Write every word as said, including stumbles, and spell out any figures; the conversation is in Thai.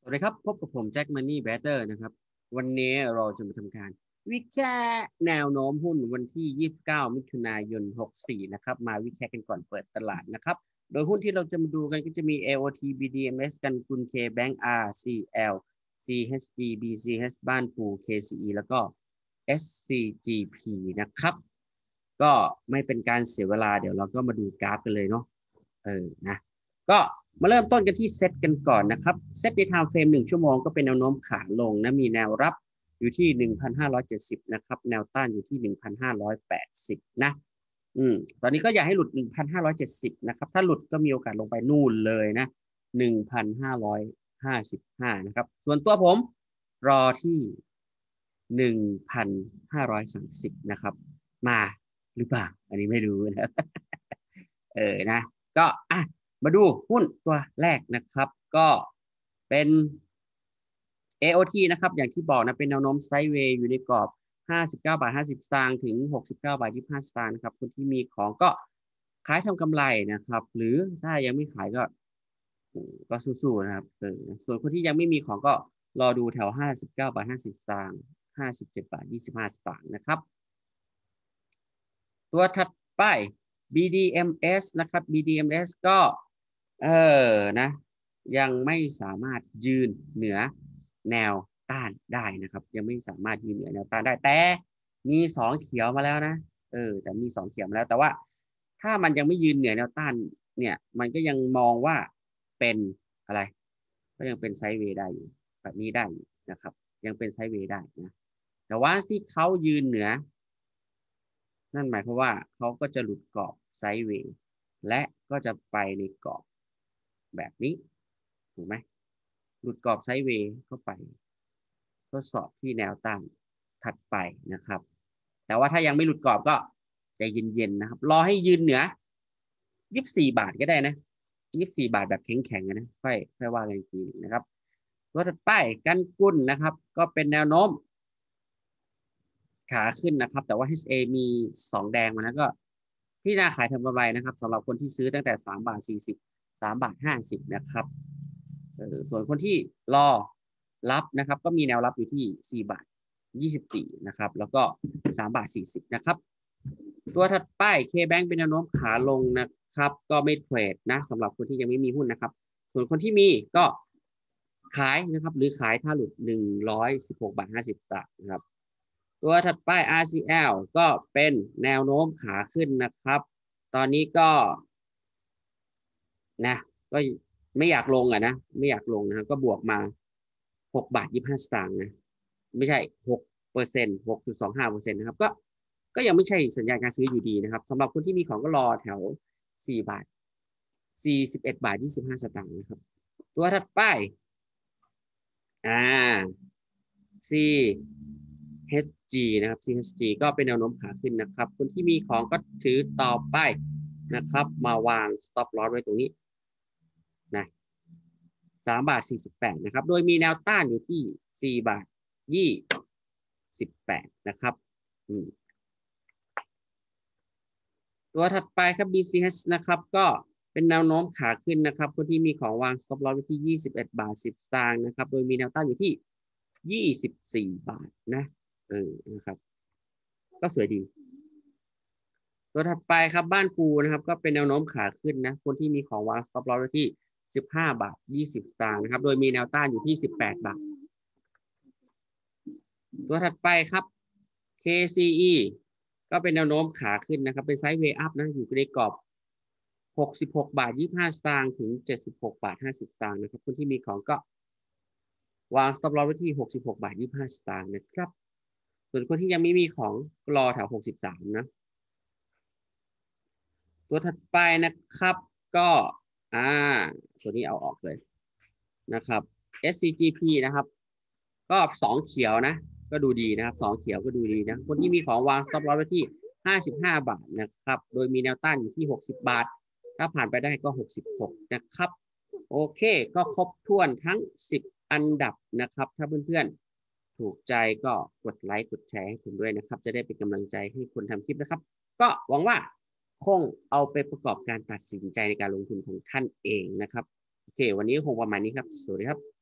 สวัสดีครับพบกับผมแจ็คมันนี่แบตเตอร์นะครับวันนี้เราจะมาทำการวิเคราะห์แนวโน้มหุ้นวันที่ยี่สิบเก้ามิถุนายนหกสี่นะครับมาวิเคราะห์กันก่อนเปิดตลาดนะครับโดยหุ้นที่เราจะมาดูกันก็จะมี เอ โอ ที บี ดี เอ็ม เอส กันกุล K Bank อาร์ ซี แอล ซี เอช จี บี ซี เอช บ้านปู เค ซี อี แล้วก็ เอส ซี จี พี นะครับก็ไม่เป็นการเสียเวลาเดี๋ยวเราก็มาดูกราฟกันเลยเนาะเออนะก็มาเริ่มต้นกันที่เซตกันก่อนนะครับเซตในไทม์เฟรมหนึ่งชั่วโมงก็เป็นแนวโน้มขาลงนะมีแนวรับอยู่ที่ หนึ่งพันห้าร้อยเจ็ดสิบ นะครับแนวต้านอยู่ที่ หนึ่งพันห้าร้อยแปดสิบ นะอืมตอนนี้ก็อย่าให้หลุด หนึ่งพันห้าร้อยเจ็ดสิบ นะครับถ้าหลุดก็มีโอกาสลงไปนู่นเลยนะ หนึ่งพันห้าร้อยห้าสิบห้า นะครับส่วนตัวผมรอที่ หนึ่งพันห้าร้อยสามสิบ นะครับมาหรือเปล่าอันนี้ไม่รู้นะเออนะก็อ่ะมาดูหุ้นตัวแรกนะครับก็เป็น เอ โอ ที นะครับอย่างที่บอกนะเป็นแนวโน้มไซด์เวย์อยู่ในกรอบห้าสิบเก้าบาทห้าสิบสตางค์ถึงหกสิบเก้าบาทยี่สิบห้าสตางค์นะครับคนที่มีของก็ขายทำกำไรนะครับหรือถ้ายังไม่ขายก็ก็สู้ๆนะครับเออส่วนคนที่ยังไม่มีของก็รอดูแถวห้าสิบเก้าบาทห้าสิบสตางค์ห้าสิบเจ็ดบาทยี่สิบห้าสตางค์นะครับตัวถัดไป บี ดี เอ็ม เอส นะครับ บี ดี เอ็ม เอส ก็เออนะยังไม่สามารถยืนเหนือแนวต้านได้นะครับยังไม่สามารถยืนเหนือแนวต้านได้แต่มีสองเขียวมาแล้วนะเออแต่มีสองเขียวมาแล้วแต่ว่าถ้ามันยังไม่ยืนเหนือแนวต้านเนี่ยมันก็ยังมองว่าเป็นอะไรก็ยังเป็นไซด์เวย์ได้อยู่แบบนี้ได้อยู่นะครับยังเป็นไซด์เวย์ได้นะแต่ว่าที่เขายืนเหนือนั่นหมายความว่าเขาก็จะหลุดกรอบไซด์เวย์และก็จะไปในกรอบแบบนี้ถูกไหมหลุดกรอบไซด์เวย์เข้าไปทดสอบที่แนวต้านถัดไปนะครับแต่ว่าถ้ายังไม่หลุดกรอบก็ใจเย็นๆนะครับรอให้ยืนเหนือยี่สิบสี่บาทก็ได้นะยี่สิบสี่บาทแบบแข็งๆนะค่อยค่อยว่ากันอีกทีนะครับตัวถัดไปกันกุ้นนะครับก็เป็นแนวโน้มขาขึ้นนะครับแต่ว่า เอช เอ มีสองแดงมาแล้วก็ที่น่าขายทำกำไรนะครับสำหรับคนที่ซื้อตั้งแต่สามบาทสี่สิบ สามบาทห้าสิบนะครับเออส่วนคนที่รอรับนะครับก็มีแนวรับอยู่ที่สี่บาทยี่สิบสี่นะครับแล้วก็สามบาทสี่สิบนะครับตัวถัดไป K-Bank เป็นแนวโน้มขาลงนะครับก็ไม่เทรดนะสำหรับคนที่ยังไม่มีหุ้นนะครับส่วนคนที่มีก็ขายนะครับหรือขายถ้าหลุดหนึ่งร้อยสิบหกบาทห้าสิบสตางค์นะครับตัวถัดไป อาร์ ซี แอล ก็เป็นแนวโน้มขาขึ้นนะครับตอนนี้ก็นะก็ไม่อยากลงอ่ะนะไม่อยากลงนะก็บวกมาหกบาทยี่สิบห้าสตางค์นะไม่ใช่หกเปอร์เซ็นต์หกจุดสองห้าเปอร์เซ็นต์นะครับก็ก็ยังไม่ใช่สัญญาณการซื้ออยู่ดีนะครับสำหรับคนที่มีของก็รอแถวสี่บาทสี่สิบเอ็ดบาทยี่สิบห้าสตางค์นะครับตัวถัดไปอ่า C H G นะครับ ซี เอช จี ก็เป็นแนวโน้มขาขึ้นนะครับคนที่มีของก็ถือต่อไปนะครับมาวาง stop loss ไว้ตรงนี้นะสามบาทสี่สิบแปดนะครับโดยมีแนวต้านอยู่ที่สี่บาทยี่สิบแปดนะครับอืมตัวถัดไปครับ บี ซี เอช นะครับก็เป็นแนวโน้มขาขึ้นนะครับคนที่มีของวาง stop loss ไว้ที่ยี่สิบเอ็ดบาทสิบสตางค์นะครับโดยมีแนวต้านอยู่ที่ยี่สิบสี่บาทนะเออนะครับก็สวยดีตัวถัดไปครับบ้านปูนะครับก็เป็นแนวโน้มขาขึ้นนะคนที่มีของวาง stop loss ไว้ที่สิบห้าบาทยี่สิบสตางค์นะครับโดยมีแนวต้านอยู่ที่สิบแปดบาทตัวถัดไปครับ เค ซี อี ก็เป็นแนวโน้มขาขึ้นนะครับเป็นไซด์เวย์อัพนะอยู่ในกรอบหกสิบหกบาทยี่สิบห้าสตางค์ถึงเจ็ดสิบหกบาทห้าสิบสตางค์นะครับคนที่มีของก็วาง stop loss ไว้ที่หกสิบหกบาทยี่สิบห้าสตางค์นะครับส่วนคนที่ยังไม่มีของรอแถวหกสิบสามนะตัวถัดไปนะครับก็อ่าตัวนี้เอาออกเลยนะครับ เอส ซี จี พี นะครับก็สองเขียวนะก็ดูดีนะครับสองเขียวก็ดูดีนะคนที่มีของวาง stop loss ไว้ที่ห้าสิบห้าบาทนะครับโดยมีแนวต้านอยู่ที่หกสิบบาทถ้าผ่านไปได้ก็หกสิบหกนะครับโอเคก็ครบถ้วนทั้งสิบอันดับนะครับถ้าเพื่อนๆถูกใจก็กดไลค์กดแชร์ให้ผมด้วยนะครับจะได้เป็นกำลังใจให้คนทำคลิปนะครับก็หวังว่าคงเอาไปประกอบการตัดสินใจในการลงทุนของท่านเองนะครับโอเควันนี้คงประมาณนี้ครับสวัสดีครับ